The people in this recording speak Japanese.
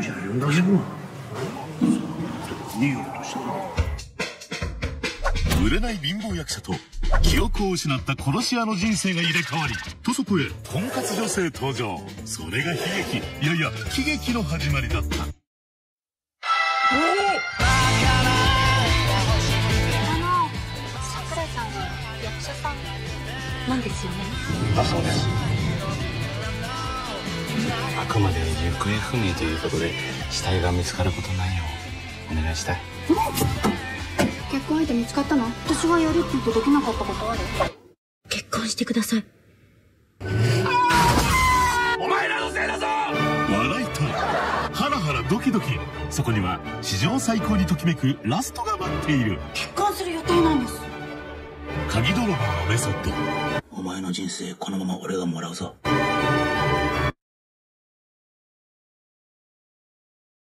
じゃあ呼んだけど逃げようとしてる。 売れない貧乏役者と記憶を失った殺し屋の人生が入れ替わり、とそこへ婚活女性登場。それが悲劇、いやいや喜劇の始まりだった。 桜井さんは役者さんなんですよね。 だそうです。 あくまで行方不明ということで死体が見つかることないようお願いしたい。 結婚相手見つかったの？私がやるって言ってできなかったことある？結婚してください。 お前らのせいだぞ。笑いとハラハラドキドキ、そこには史上最高にときめくラストが待っている。 結婚する予定なんです。 鍵泥棒のメソッド。 お前の人生このまま俺がもらうぞ。